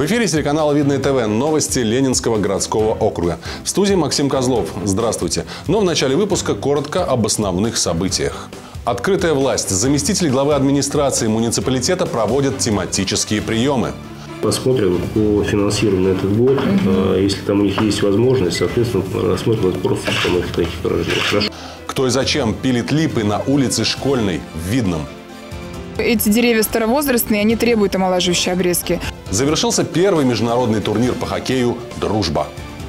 В эфире телеканала «Видное ТВ» новости Ленинского городского округа. В студии Максим Козлов. Здравствуйте. Но в начале выпуска коротко об основных событиях. Открытая власть. Заместители главы администрации муниципалитета проводят тематические приемы. Посмотрим по финансированию на этот год. Если там у них есть возможность, соответственно, рассмотрим вопрос установки таких ограждений. Хорошо. Кто и зачем пилит липы на улице Школьной в Видном? Эти деревья старовозрастные, они требуют омолаживающей обрезки. Завершился первый международный турнир по хоккею «Дружба».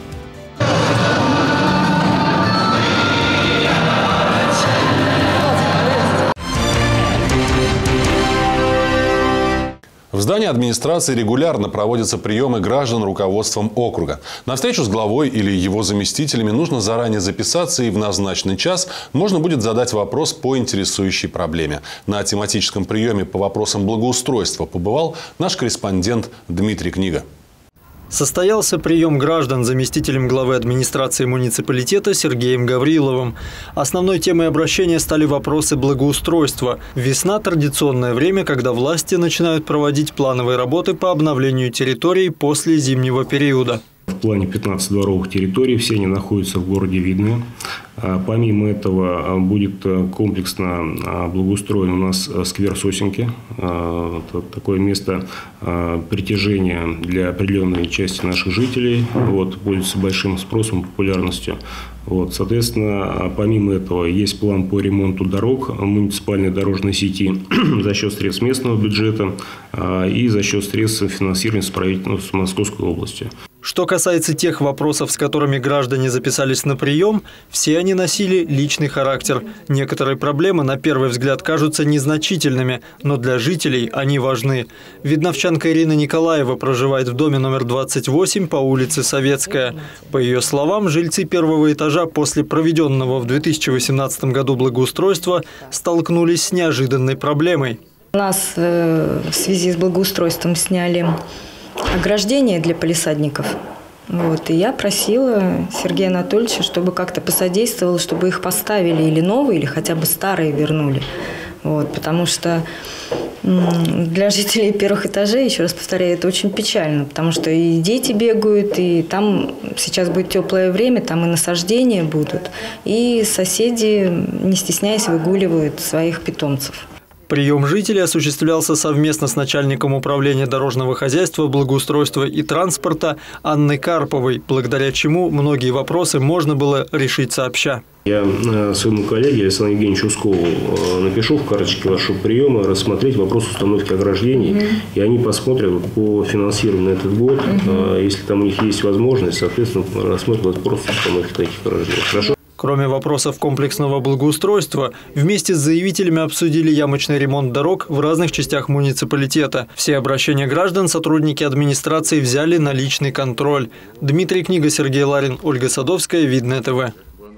В здании администрации регулярно проводятся приемы граждан руководством округа. На встречу с главой или его заместителями нужно заранее записаться, и в назначенный час можно будет задать вопрос по интересующей проблеме. На тематическом приеме по вопросам благоустройства побывал наш корреспондент Дмитрий Книга. Состоялся прием граждан заместителем главы администрации муниципалитета Сергеем Гавриловым. Основной темой обращения стали вопросы благоустройства. Весна – традиционное время, когда власти начинают проводить плановые работы по обновлению территорий после зимнего периода. В плане 15 дворовых территорий, все они находятся в городе Видное. Помимо этого будет комплексно благоустроен у нас сквер Сосенки. Это такое место притяжения для определенной части наших жителей. Пользуется большим спросом и популярностью. Соответственно, помимо этого есть план по ремонту дорог муниципальной дорожной сети за счет средств местного бюджета и за счет средств финансирования с правительством Московской области. Что касается тех вопросов, с которыми граждане записались на прием, все они носили личный характер. Некоторые проблемы, на первый взгляд, кажутся незначительными, но для жителей они важны. Видновчанка Ирина Николаева проживает в доме номер 28 по улице Советская. По ее словам, жильцы первого этажа после проведенного в 2018 году благоустройства столкнулись с неожиданной проблемой. У нас в связи с благоустройством сняли ограждение для палисадников. И я просила Сергея Анатольевича, чтобы как-то посодействовал, чтобы их поставили или новые, или хотя бы старые вернули. Потому что для жителей первых этажей, еще раз повторяю, это очень печально, потому что и дети бегают, и там сейчас будет теплое время, там и насаждения будут, и соседи, не стесняясь, выгуливают своих питомцев. Прием жителей осуществлялся совместно с начальником управления дорожного хозяйства, благоустройства и транспорта Анной Карповой, благодаря чему многие вопросы можно было решить сообща. Я своему коллеге Александру Евгеньевичу Ускову напишу в карточке вашего приема рассмотреть вопрос установки ограждений, и они посмотрят по финансированию на этот год. Если там у них есть возможность, соответственно, рассмотрят вопрос установки таких ограждений. Хорошо? Кроме вопросов комплексного благоустройства, вместе с заявителями обсудили ямочный ремонт дорог в разных частях муниципалитета. Все обращения граждан сотрудники администрации взяли на личный контроль. Дмитрий Книга, Сергей Ларин, Ольга Садовская, Видное ТВ.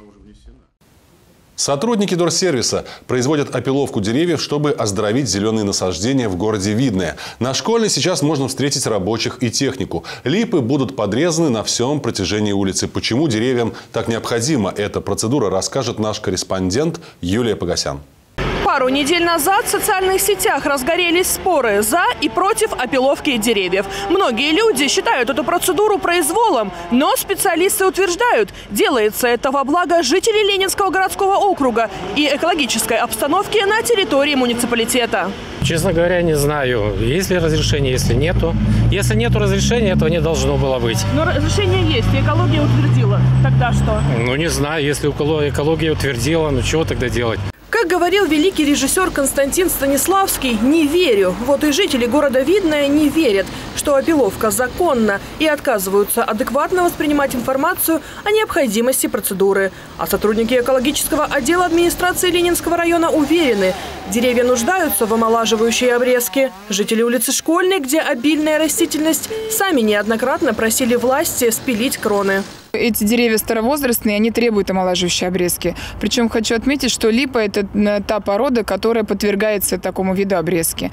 Сотрудники Дорсервиса производят опиловку деревьев, чтобы оздоровить зеленые насаждения в городе Видное. На Школьной сейчас можно встретить рабочих и технику. Липы будут подрезаны на всем протяжении улицы. Почему деревьям так необходима эта процедура, расскажет наш корреспондент Юлия Погосян. Пару недель назад в социальных сетях разгорелись споры за и против опиловки деревьев. Многие люди считают эту процедуру произволом, но специалисты утверждают, делается это во благо жителей Ленинского городского округа и экологической обстановки на территории муниципалитета. Честно говоря, не знаю, есть ли разрешение, если нету. Если нету разрешения, этого не должно было быть. Но разрешение есть, и экология утвердила. Тогда что? Не знаю, если экология утвердила, чего тогда делать? Как говорил великий режиссер Константин Станиславский, не верю. И жители города Видное не верят, что опиловка законна, и отказываются адекватно воспринимать информацию о необходимости процедуры. А сотрудники экологического отдела администрации Ленинского района уверены, деревья нуждаются в омолаживающей обрезке. Жители улицы Школьной, где обильная растительность, сами неоднократно просили власти спилить кроны. Эти деревья старовозрастные, они требуют омолаживающей обрезки. Причем хочу отметить, что липа – это та порода, которая подвергается такому виду обрезки.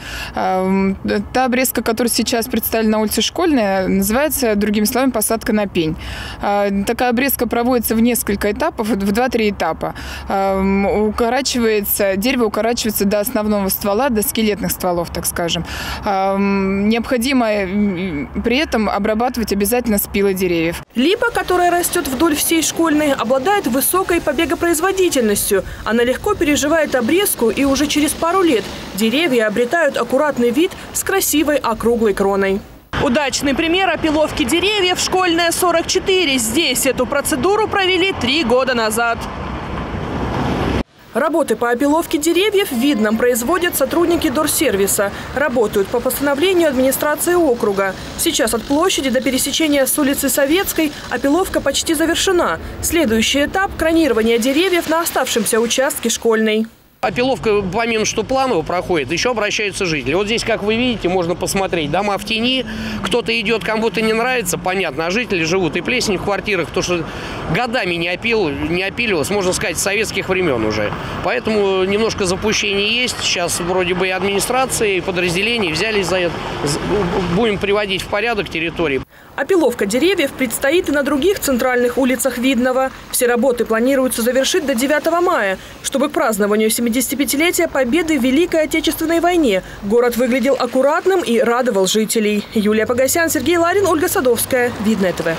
Та обрезка, которая сейчас представлена на улице Школьная, называется, другими словами, посадка на пень. Такая обрезка проводится в несколько этапов, в 2-3 этапа. Дерево укорачивается дотягивается до основного ствола, до скелетных стволов, так скажем. Необходимо при этом обрабатывать обязательно спилы деревьев. Липа, которая растет вдоль всей Школьной, обладает высокой побегопроизводительностью. Она легко переживает обрезку, и уже через пару лет деревья обретают аккуратный вид с красивой округлой кроной. Удачный пример опиловки деревьев – Школьная, 44. Здесь эту процедуру провели 3 года назад. Работы по опиловке деревьев в Видном производят сотрудники Дорсервиса. Работают по постановлению администрации округа. Сейчас от площади до пересечения с улицы Советской опиловка почти завершена. Следующий этап – кронирование деревьев на оставшемся участке Школьной. Опиловка, помимо что планово проходит, еще обращаются жители. Вот здесь, как вы видите, можно посмотреть. Дома в тени, кто-то идет, кому-то не нравится, понятно. А жители живут и плесень в квартирах, то что годами не опиливалось, можно сказать, с советских времен уже. Поэтому немножко запущений есть. Сейчас вроде бы и администрации, и подразделения взялись за это. Будем приводить в порядок территории. Опиловка деревьев предстоит и на других центральных улицах Видного. Все работы планируется завершить до 9 мая, чтобы к празднованию 75-летия Победы в Великой Отечественной войне город выглядел аккуратным и радовал жителей. Юлия Погосян, Сергей Ларин, Ольга Садовская. Видное ТВ.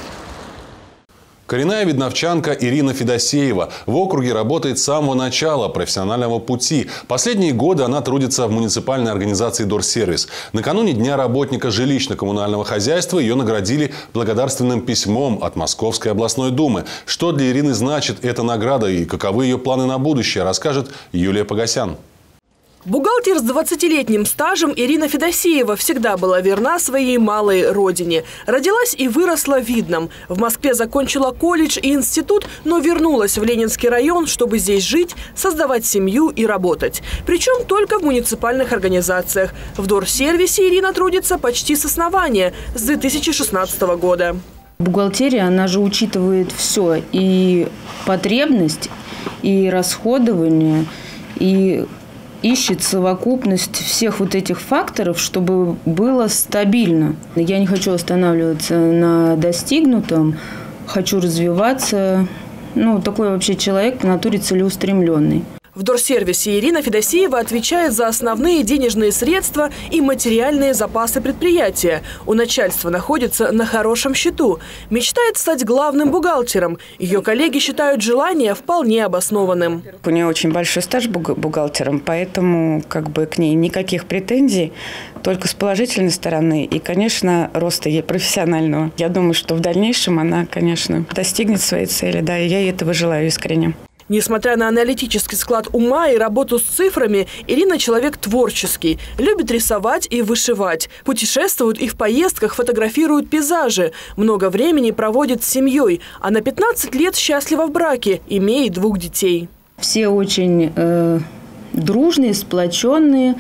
Коренная видновчанка Ирина Федосеева в округе работает с самого начала профессионального пути. Последние годы она трудится в муниципальной организации Дорсервис. Накануне Дня работника жилищно-коммунального хозяйства ее наградили благодарственным письмом от Московской областной думы. Что для Ирины значит эта награда и каковы ее планы на будущее, расскажет Юлия Погосян. Бухгалтер с 20-летним стажем Ирина Федосеева всегда была верна своей малой родине. Родилась и выросла в Видном. В Москве закончила колледж и институт, но вернулась в Ленинский район, чтобы здесь жить, создавать семью и работать. Причем только в муниципальных организациях. В Дорсервисе Ирина трудится почти с основания, с 2016 года. Бухгалтерия, она же учитывает все. И потребность, и расходование, и ищет совокупность всех вот этих факторов, чтобы было стабильно. Я не хочу останавливаться на достигнутом, хочу развиваться. Такой вообще человек по натуре целеустремленный. В Дорсервисе Ирина Федосеева отвечает за основные денежные средства и материальные запасы предприятия. У начальства находится на хорошем счету. Мечтает стать главным бухгалтером. Ее коллеги считают желание вполне обоснованным. У нее очень большой стаж бухгалтером, поэтому к ней никаких претензий, только с положительной стороны. И, конечно, роста ей профессионального. Я думаю, что в дальнейшем она, конечно, достигнет своей цели. Да, и я ей этого желаю искренне. Несмотря на аналитический склад ума и работу с цифрами, Ирина человек творческий. Любит рисовать и вышивать. Путешествует и в поездках фотографирует пейзажи. Много времени проводит с семьей. А на 15 лет счастлива в браке, имеет 2 детей. Все очень дружные, сплоченные.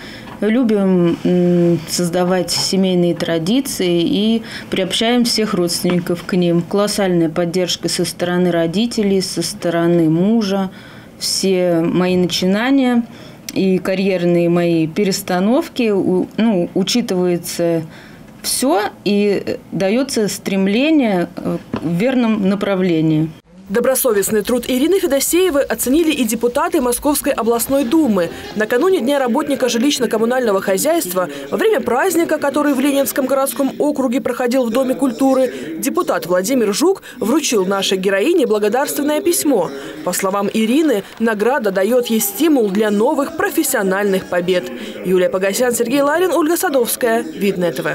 Любим создавать семейные традиции и приобщаем всех родственников к ним. Колоссальная поддержка со стороны родителей, со стороны мужа. Все мои начинания и карьерные мои перестановки, учитывается все и дается стремление в верном направлении. Добросовестный труд Ирины Федосеевой оценили и депутаты Московской областной думы. Накануне Дня работника жилищно-коммунального хозяйства, во время праздника, который в Ленинском городском округе проходил в Доме культуры, депутат Владимир Жук вручил нашей героине благодарственное письмо. По словам Ирины, награда дает ей стимул для новых профессиональных побед. Юлия Погосян, Сергей Ларин, Ольга Садовская. Видное ТВ.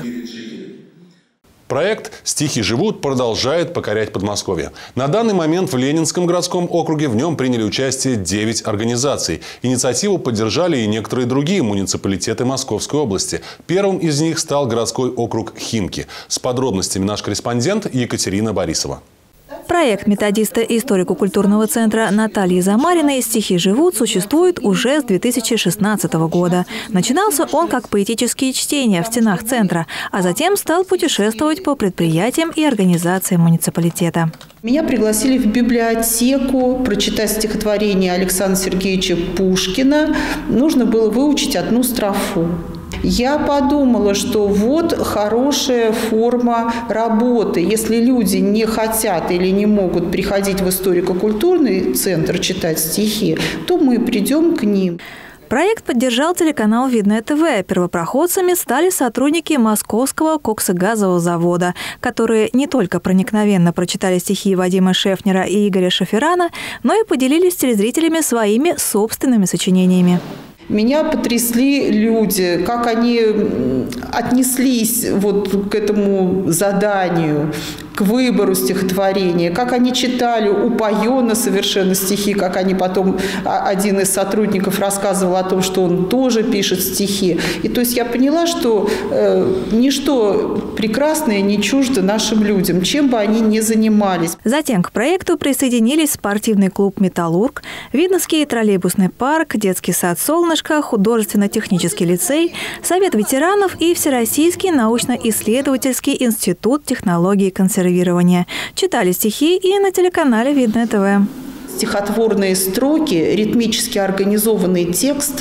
Проект «Стихи живут» продолжает покорять Подмосковье. На данный момент в Ленинском городском округе в нем приняли участие 9 организаций. Инициативу поддержали и некоторые другие муниципалитеты Московской области. Первым из них стал городской округ Химки. С подробностями наш корреспондент Екатерина Борисова. Проект методиста историко-культурного центра Натальи Замариной «Стихи живут» существует уже с 2016 года. Начинался он как поэтические чтения в стенах центра, а затем стал путешествовать по предприятиям и организациям муниципалитета. Меня пригласили в библиотеку прочитать стихотворение Александра Сергеевича Пушкина. Нужно было выучить одну строфу. Я подумала, что вот хорошая форма работы. Если люди не хотят или не могут приходить в историко-культурный центр читать стихи, то мы придем к ним. Проект поддержал телеканал «Видное ТВ». Первопроходцами стали сотрудники Московского коксогазового завода, которые не только проникновенно прочитали стихи Вадима Шефнера и Игоря Шаферана, но и поделились с телезрителями своими собственными сочинениями. Меня потрясли люди, как они отнеслись вот к этому заданию, к выбору стихотворения, как они читали упоенно совершенно стихи, как они потом, один из сотрудников рассказывал о том, что он тоже пишет стихи. И то есть я поняла, что ничто прекрасное не чуждо нашим людям, чем бы они ни занимались. Затем к проекту присоединились спортивный клуб «Металлург», Видновский троллейбусный парк, детский сад «Солнышко», художественно-технический лицей, Совет ветеранов и Всероссийский научно-исследовательский институт технологий консервирования. Читали стихи и на телеканале «Видное ТВ». Стихотворные строки, ритмически организованный текст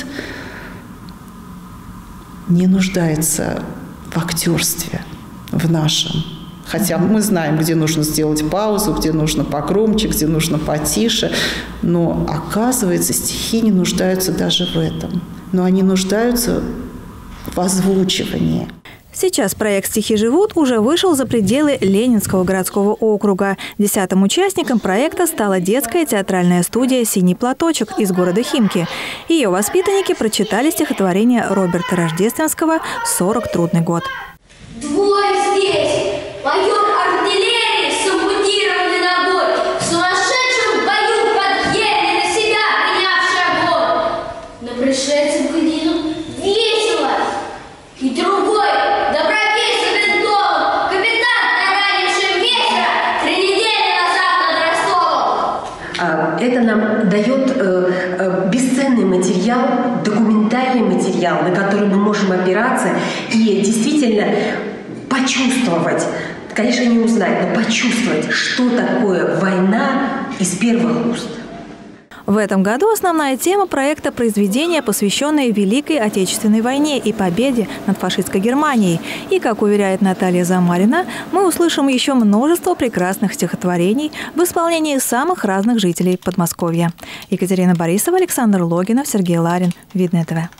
не нуждается в актерстве, в нашем. Хотя мы знаем, где нужно сделать паузу, где нужно погромче, где нужно потише. Но, оказывается, стихи не нуждаются даже в этом. Но они нуждаются в озвучивании. Сейчас проект «Стихи живут» уже вышел за пределы Ленинского городского округа. 10-м участником проекта стала детская театральная студия «Синий платочек» из города Химки. Ее воспитанники прочитали стихотворение Роберта Рождественского «40 трудный год». Двое здесь! Майор артиллерии с ампутированной ногой, в сумасшедшем бою подъели на себя, принявший огонь. На пришельцев глядит весело, и другой, доброписный винтовым, капитан, таранивший ветра 3 недели назад над Ростовом. Это нам дает бесценный материал, документальный материал, на который мы можем опираться и действительно почувствовать, конечно, не узнать, но почувствовать, что такое война из первых уст. В этом году основная тема проекта – произведения, посвященные Великой Отечественной войне и победе над фашистской Германией. И, как уверяет Наталья Замарина, мы услышим еще множество прекрасных стихотворений в исполнении самых разных жителей Подмосковья. Екатерина Борисова, Александр Логинов, Сергей Ларин. Видное ТВ.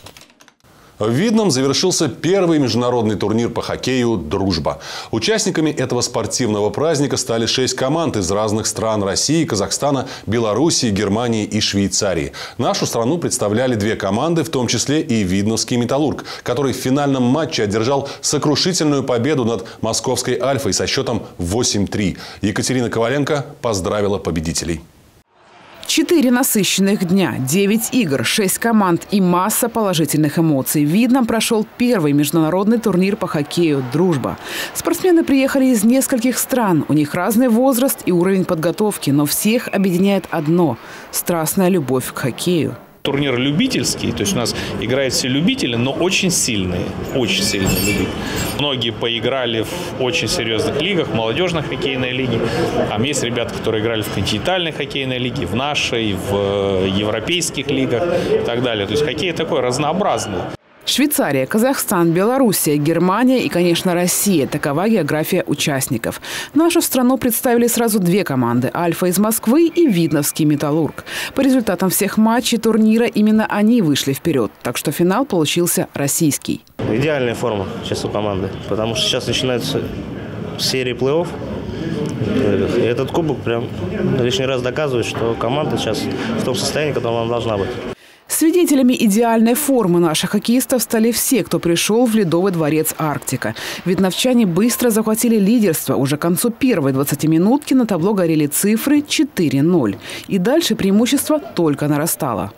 В Видном завершился первый международный турнир по хоккею «Дружба». Участниками этого спортивного праздника стали 6 команд из разных стран – России, Казахстана, Белоруссии, Германии и Швейцарии. Нашу страну представляли 2 команды, в том числе и Видновский «Металлург», который в финальном матче одержал сокрушительную победу над московской «Альфой» со счетом 8-3. Екатерина Коваленко поздравила победителей. 4 насыщенных дня, 9 игр, 6 команд и масса положительных эмоций. В Видном прошел первый международный турнир по хоккею «Дружба». Спортсмены приехали из нескольких стран. У них разный возраст и уровень подготовки, но всех объединяет одно – страстная любовь к хоккею. Турнир любительский, то есть у нас играют все любители, но очень сильные любители. Многие поиграли в очень серьезных лигах, молодежной хоккейной лиге. Там есть ребята, которые играли в континентальной хоккейной лиге, в нашей, в европейских лигах и так далее. То есть хоккей такой разнообразный. Швейцария, Казахстан, Белоруссия, Германия и, конечно, Россия. Такова география участников. Нашу страну представили сразу 2 команды – «Альфа» из Москвы и Видновский «Металлург». По результатам всех матчей турнира именно они вышли вперед. Так что финал получился российский. Идеальная форма сейчас у команды, потому что сейчас начинается серия плей-офф. И этот кубок прям лишний раз доказывает, что команда сейчас в том состоянии, в котором она должна быть. Свидетелями идеальной формы наших хоккеистов стали все, кто пришел в Ледовый дворец «Арктика». Видновчане быстро захватили лидерство. Уже к концу первой 20-минутки на табло горели цифры 4-0. И дальше преимущество только нарастало.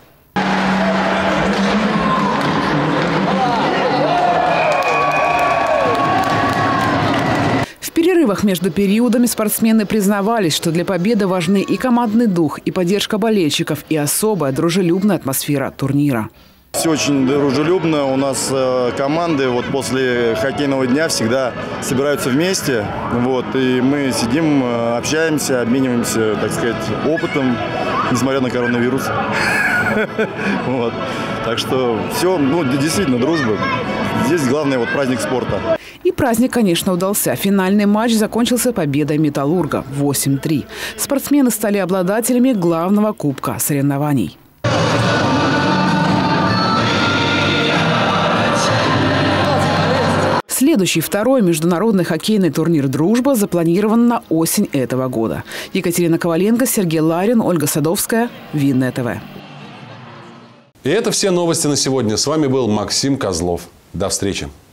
В перерывах между периодами спортсмены признавались, что для победы важны и командный дух, и поддержка болельщиков, и особая дружелюбная атмосфера турнира. Все очень дружелюбно. У нас команды после хоккейного дня всегда собираются вместе. И мы сидим, общаемся, обмениваемся, так сказать, опытом, несмотря на коронавирус. Так что все, действительно, дружба. Здесь главное праздник спорта. И праздник, конечно, удался. Финальный матч закончился победой «Металлурга» 8-3. Спортсмены стали обладателями главного кубка соревнований. Следующий, второй международный хоккейный турнир «Дружба» запланирован на осень этого года. Екатерина Коваленко, Сергей Ларин, Ольга Садовская, Видное ТВ. И это все новости на сегодня. С вами был Максим Козлов. До встречи.